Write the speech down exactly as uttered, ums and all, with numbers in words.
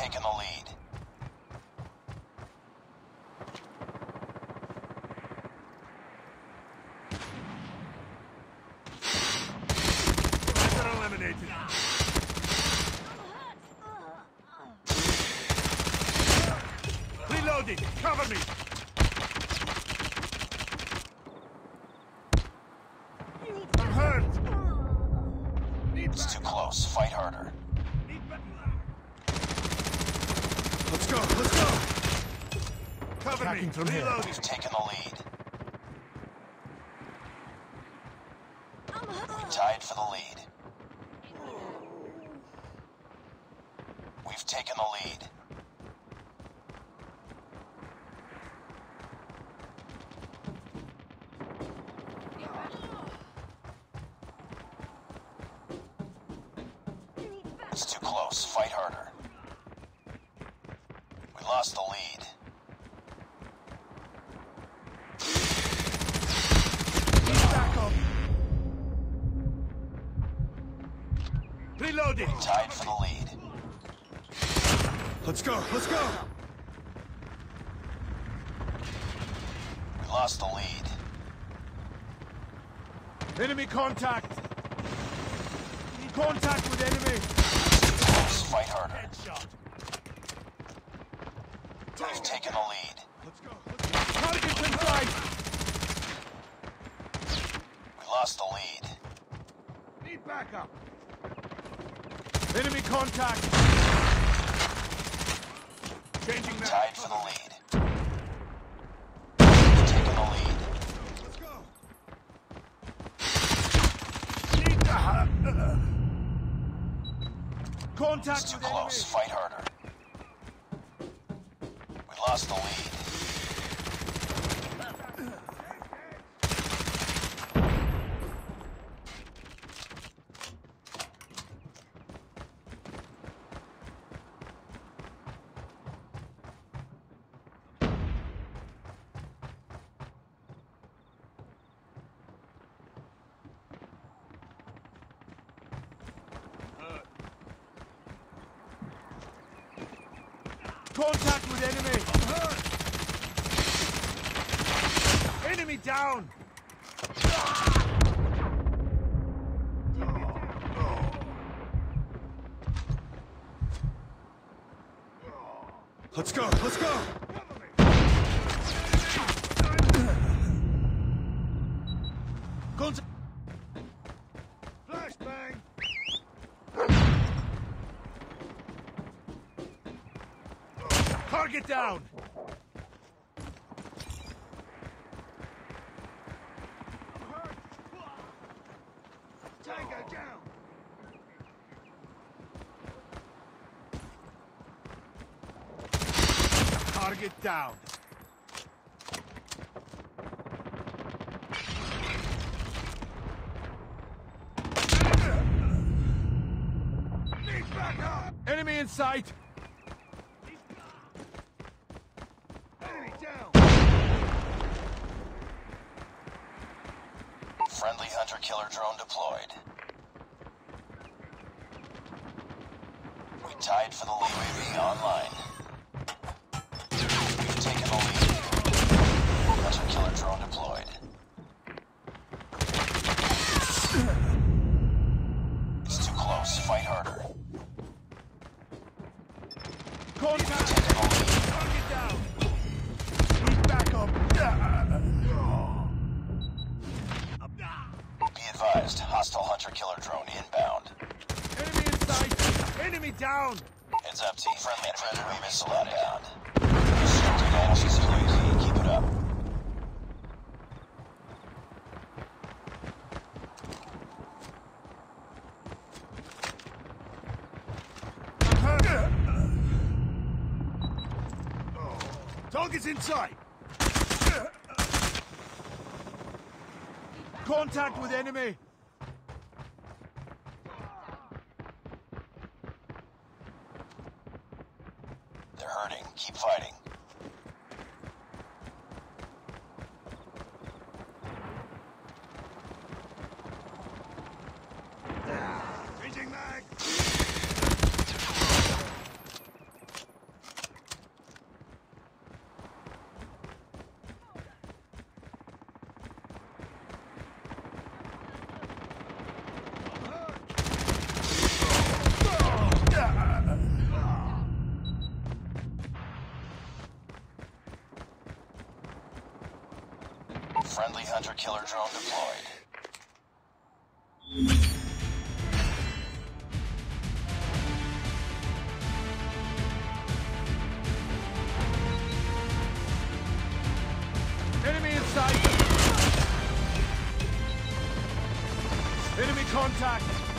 taken the lead. They're eliminated. Reloading! Cover me! I'm hurt! It's too close. Fight harder. Let's go, let's go! Cover me! Reloading! We've taken the lead. We tied for the lead. We've taken the lead. It's too close. Fight harder. We lost the lead. Back up! Reloading! Tied for the lead. Let's go, let's go! We lost the lead. Enemy contact! Contact with enemy! Close. Fight harder. Headshot! We've taken the lead. Let's go, let's go! Target's in sight! We lost the lead. Need backup! Enemy contact! Changing that. Tied for the lead. We've taken the lead. Let's go! Need the hut! Contact It's too with close. enemy! Fight harder. We lost the lead. Contact with enemy! I'm hurt! Enemy down! Let's go, let's go! Contact! Flashbang! Target down! Tango down! Target down! Need backup! Enemy in sight! Enemy down! Friendly hunter-killer drone deployed. We tied for the lead. U A V online. We've taken the lead. Hunter-killer drone deployed. It's too close. Fight harder. Contact! Taken the lead. Target down! Need backup! Be advised, hostile hunter-killer drone inbound. Enemy in sight! Enemy down! Heads up, team. Friendly friendly missile inbound. Restricted access to U A V. Keep it up. I'm hurt! Target's in sight! Contact with enemy! They're hurting. Keep fighting. Changing mag! Friendly hunter-killer drone deployed. Enemy in sight! Enemy contact!